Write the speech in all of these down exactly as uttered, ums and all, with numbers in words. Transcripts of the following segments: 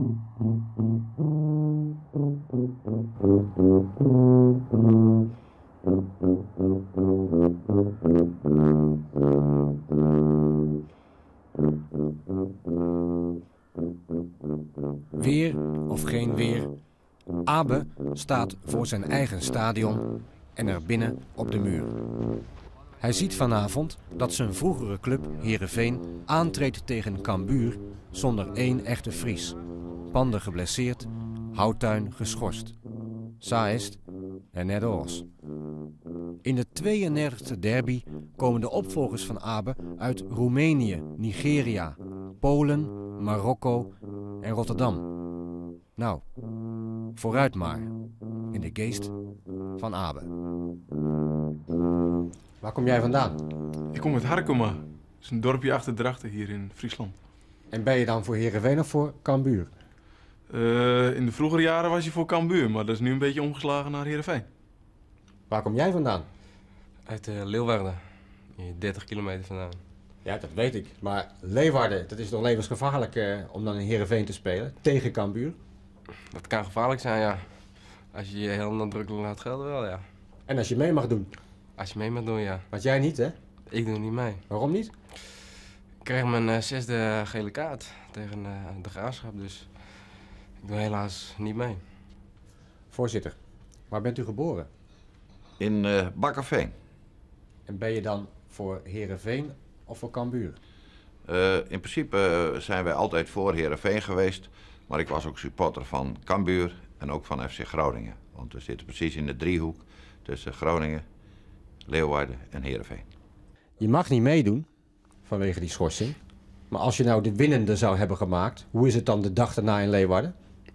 Weer of geen weer, Abe staat voor zijn eigen stadion en erbinnen op de muur. Hij ziet vanavond dat zijn vroegere club Heerenveen aantreedt tegen Cambuur zonder één echte Fries. Pander geblesseerd, Houttuin geschorst. Saist en net oors. In de tweeënnegentigste derby komen de opvolgers van Abe uit Roemenië, Nigeria, Polen, Marokko en Rotterdam. Nou, vooruit maar, in de geest van Abe. Waar kom jij vandaan? Ik kom uit Harkema. Dat is een dorpje achter Drachten hier in Friesland. En ben je dan voor Heerenveen of voor Cambuur? Uh, in de vroegere jaren was je voor Cambuur, maar dat is nu een beetje omgeslagen naar Heerenveen. Waar kom jij vandaan? Uit uh, Leeuwarden, hier dertig kilometer vandaan. Ja, dat weet ik. Maar Leeuwarden, dat is toch levensgevaarlijk uh, om dan in Heerenveen te spelen, tegen Cambuur? Dat kan gevaarlijk zijn, ja. Als je je heel nadrukkelijk laat gelden wel, ja. En als je mee mag doen? Als je mee mag doen, ja. Want jij niet, hè? Ik doe niet mee. Waarom niet? Ik kreeg mijn uh, zesde gele kaart tegen uh, de Graafschap, dus ik doe helaas niet mee. Voorzitter, waar bent u geboren? In uh, Bakkerveen. En ben je dan voor Heerenveen of voor Cambuur? Uh, in principe uh, zijn wij altijd voor Heerenveen geweest, maar ik was ook supporter van Cambuur en ook van F C Groningen. Want we zitten precies in de driehoek tussen Groningen, Leeuwarden en Heerenveen. Je mag niet meedoen vanwege die schorsing. Maar als je nou de winnende zou hebben gemaakt, hoe is het dan de dag daarna in Leeuwarden?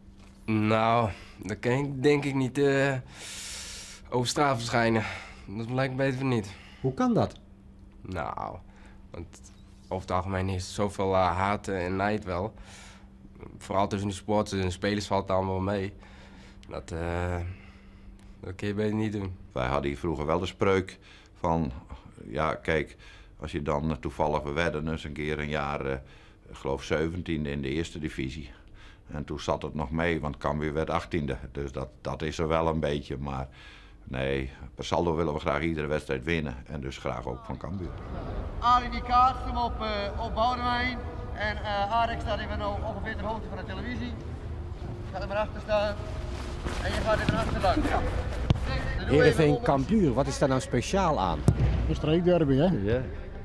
Nou, dat kan ik denk ik niet uh, over straat verschijnen. Dat lijkt me beter van niet. Hoe kan dat? Nou, want over het algemeen is er zoveel uh, haat en nijd wel. Vooral tussen de supporters en de spelers valt het allemaal mee. Dat, uh, dat kun je beter niet doen. Wij hadden hier vroeger wel de spreuk van, ja kijk, als je dan toevallig, we werden eens een keer een jaar, uh, ik geloof zeventiende in de eerste divisie. En toen zat het nog mee, want Cambuur werd achttiende. Dus dat, dat is er wel een beetje, maar nee, per saldo willen we graag iedere wedstrijd winnen. En dus graag ook van Cambuur. Arie die kaatst hem op, uh, op Boudewijn. En uh, Arik staat even nou ongeveer ter hoogte van de televisie. Gaat er maar achter staan. En je gaat even achterlangs. Ja. Heerenveen Cambuur, wat is daar nou speciaal aan? Een streekderby, hè? Ja.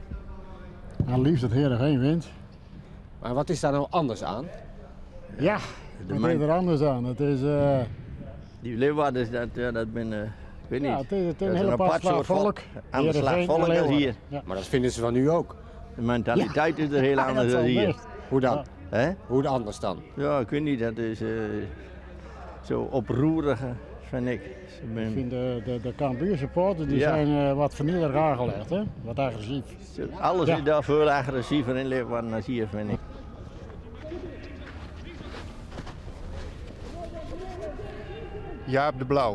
Nou, liefst dat Heerenveen wint. Maar wat is daar nou anders aan? Ja, wat is er anders aan? Het is... Uh... Die Leeuwarders, dat, ja, dat ben... Uh, ik weet niet. Ja, het is, het is een hele apart slag volk. Ander slag volk als hier. Ja. Maar dat vinden ze van u ook. De mentaliteit ja. is er heel ja, anders dan hier. Best. Hoe dan? Ja. Hoe anders dan? Ja, ik weet niet, dat is uh, zo oproerig, vind ik. Ik, ben... ik vind de, de, de Cambuur supporters die ja. zijn uh, wat vernieuwd aangelegd, hè? Wat agressief. Alles ja. is daar veel agressiever in Leeuwarden dan hier, vind ik. Jaap de Blauw.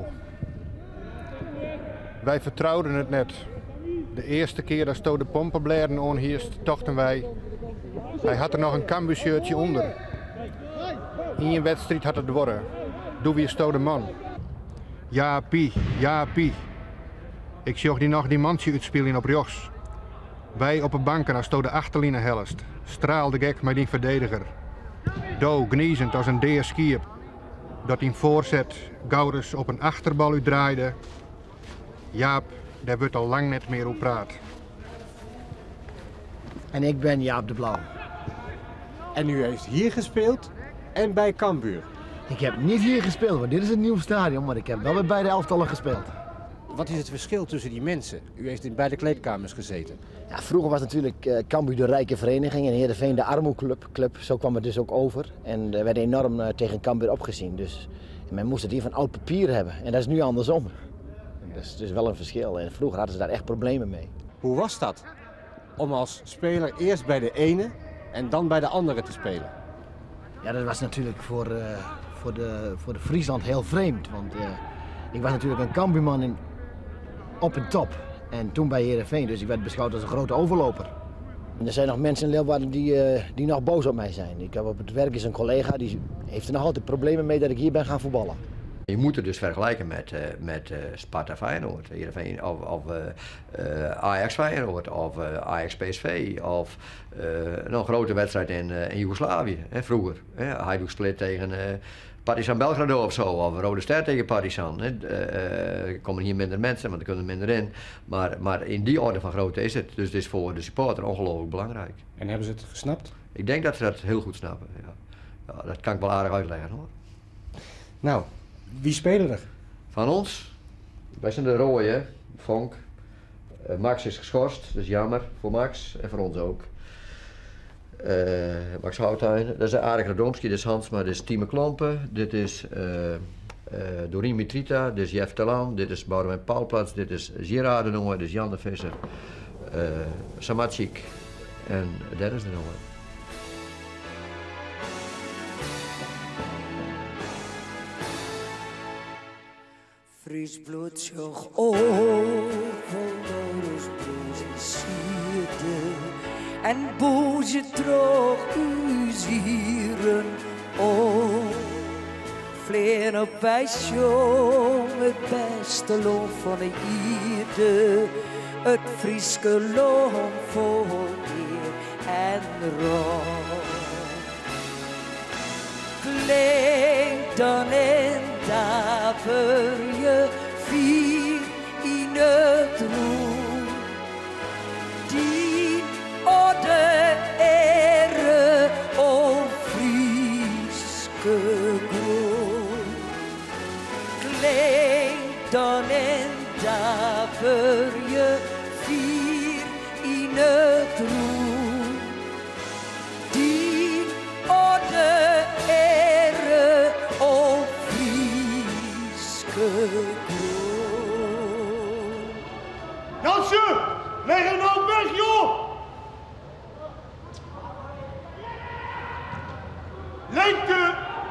Wij vertrouwden het net. De eerste keer dat Sto de pompenblaren onheerst, tochten wij. Hij had er nog een Cambuur shirtje onder. In je wedstrijd had het dwarren. Doe weer Sto de man. Jaapie, Jaapie. Ik zag die nog die mansje uitspelen op Jochs. Wij op een banken als Sto de achterlijnen helst. Straalde gek met die verdediger. Do gniezend als een deer skiep. Dat in voorzet Gouders op een achterbal u draaide. Jaap, daar wordt al lang net meer op praat. En ik ben Jaap de Blauw. En u heeft hier gespeeld en bij Cambuur? Ik heb niet hier gespeeld, want dit is een nieuw stadion, maar ik heb wel bij beide elftallen gespeeld. Wat is het verschil tussen die mensen? U heeft in beide kleedkamers gezeten. Ja, vroeger was natuurlijk uh, Cambuur de rijke vereniging en Heerenveen de armoeclub. Club. Zo kwam het dus ook over. En er werd enorm uh, tegen Cambuur opgezien. Dus men moest het hier van oud papier hebben. En dat is nu andersom. Dat is dus wel een verschil. En vroeger hadden ze daar echt problemen mee. Hoe was dat? Om als speler eerst bij de ene en dan bij de andere te spelen? Ja, dat was natuurlijk voor, uh, voor, de, voor de Friesland heel vreemd. Want uh, ik was natuurlijk een Cambuurman in, op een top. En toen bij Heerenveen, dus ik werd beschouwd als een grote overloper. En er zijn nog mensen in Leeuwarden die, uh, die nog boos op mij zijn. Ik heb op het werk is een collega die heeft er nog altijd problemen mee dat ik hier ben gaan voetballen. Je moet het dus vergelijken met, uh, met uh, Sparta Feyenoord, of, of uh, uh, Ajax Feyenoord, of uh, Ajax P S V, of uh, nog een grote wedstrijd in, uh, in Joegoslavië, hè, vroeger. Hè, Hajduk Split tegen uh, Partizan Belgrado of zo, of Rode Ster tegen Partizan. Hè. Uh, er komen hier minder mensen, want er kunnen minder in. Maar, maar in die orde van grootte is het. Dus het is voor de supporter ongelooflijk belangrijk. En hebben ze het gesnapt? Ik denk dat ze dat heel goed snappen. Ja. Ja, dat kan ik wel aardig uitleggen hoor. Nou, wie spelen er? Van ons? Wij zijn de rode, Vonk. Uh, Max is geschorst, dat is jammer voor Max en voor ons ook. Uh, Max Houthuin, dat is Arik Radomski, dit is Hansma, dit is Tieme Klompen, dit is uh, uh, Doreen Mitrita, dit is Jeff Telan, dit is Boudewijn Paulplats, dit is Girardenoor, dit is Jan de Visser, uh, Samacik en dat is de jongen. Fries bloed joch overloos boze sierde en boze droog u zieren o. Vleen op wij jong het beste loon van de ierde, het Frieske loon voor eer en rood. Klinkt dan in daver je vier in het roem. Die orde ere o Frieske groen. Klinkt dan in daver je vier in het roem. Die orde ere o Jansen, leg hem nou weg, joh! Lengte!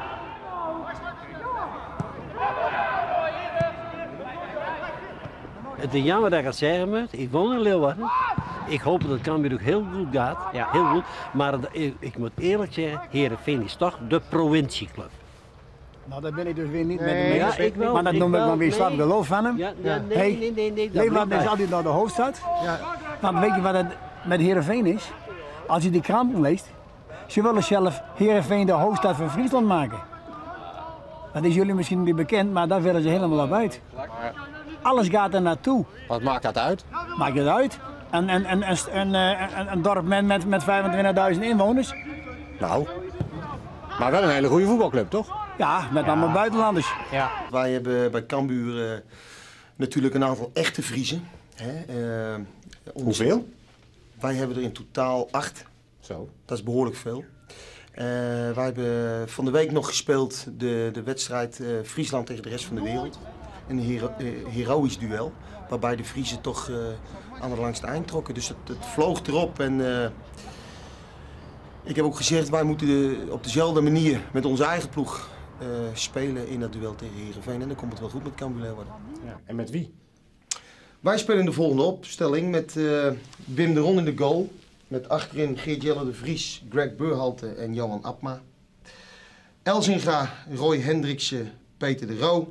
Het is jammer dat ik het zeggen moet. Ik woon in Leeuwarden. Ik hoop dat het Cambuur ook heel goed gaat. Ja. Heel goed. Maar ik, ik moet eerlijk zeggen, Heerenveen is toch de provincieclub. Nou, daar ben ik dus weer niet nee, met hem mee. Ja, ik wel, maar dat noem ik dan weer slap geloof van hem. Ja, ja, nee, hey, nee, nee, nee. Leeuwarden is altijd naar de hoofdstad. Ja. Maar weet je wat het met Heerenveen is? Als je die kranten leest, ze willen zelf Heerenveen de hoofdstad van Friesland maken. Dat is jullie misschien niet bekend, maar daar willen ze helemaal op uit. Alles gaat er naartoe. Wat maakt dat uit? Maakt het uit? Een, een, een, een, een, een dorp met, met, met vijfentwintigduizend inwoners. Nou, maar wel een hele goede voetbalclub, toch? Ja, met ja. allemaal buitenlanders. Ja. Wij hebben bij Cambuur uh, natuurlijk een aantal echte Friezen. Hè? Uh, ons... Hoeveel? Wij hebben er in totaal acht. Zo. Dat is behoorlijk veel. Uh, wij hebben van de week nog gespeeld de, de wedstrijd uh, Friesland tegen de rest van de wereld. Een hero, uh, heroïsch duel, waarbij de Friezen toch uh, aan het langste eind trokken. Dus het, het vloog erop en uh, ik heb ook gezegd, wij moeten de, op dezelfde manier met onze eigen ploeg uh, spelen in dat duel tegen Heerenveen. En dan komt het wel goed met Cambuur Leeuwarden. Ja, en met wie? Wij spelen in de volgende opstelling met uh, Wim de Ron in de goal. Met achterin Geert-Jelle de Vries, Greg Beurhalte en Johan Abma. Elzinga, Roy Hendriksen, Peter de Roo.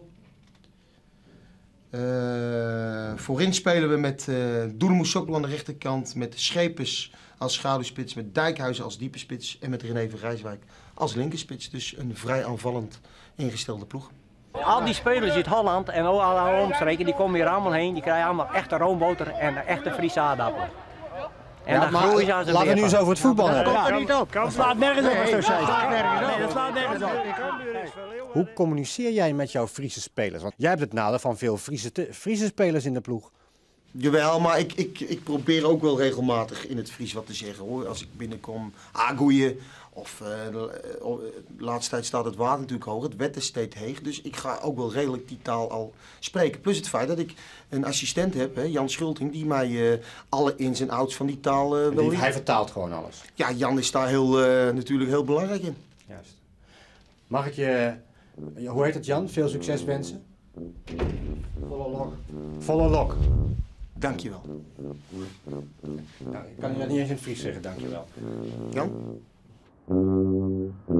Uh, voorin spelen we met uh, Doelemoes Sokkel aan de rechterkant, met Schepers als schaduwspits, met Dijkhuizen als diepe spits en met René van Rijswijk als linkerspits. Dus een vrij aanvallend ingestelde ploeg. Al die spelers uit Holland en alle omstreken, die komen hier allemaal heen. Die krijgen allemaal echte roomboter en echte Friese aardappelen. En ja, dan maar groeien ze als een laten we nu eens over het voetbal hebben. Dat komt er niet op. Dat slaat nergens op als zo zijn. Nee, dat slaat nergens op. Hoe communiceer jij met jouw Friese spelers? Want jij hebt het nadeel van veel Friese, Friese spelers in de ploeg. Jawel, maar ik, ik, ik probeer ook wel regelmatig in het Fries wat te zeggen hoor. Als ik binnenkom, agoeien. Of uh, de laatste tijd staat het water natuurlijk hoog, het wetter steeds heeg. Dus ik ga ook wel redelijk die taal al spreken. Plus het feit dat ik een assistent heb, hè, Jan Schulting, die mij uh, alle ins en outs van die taal uh, wil. Hij vertaalt gewoon alles. Ja, Jan is daar heel, uh, natuurlijk heel belangrijk in. Juist. Mag ik je, hoe heet het Jan, veel succes wensen? Volle lok. Volle lok. Dankjewel. Nou, ik kan je niet eens in het Fries zeggen, dankjewel. Jan?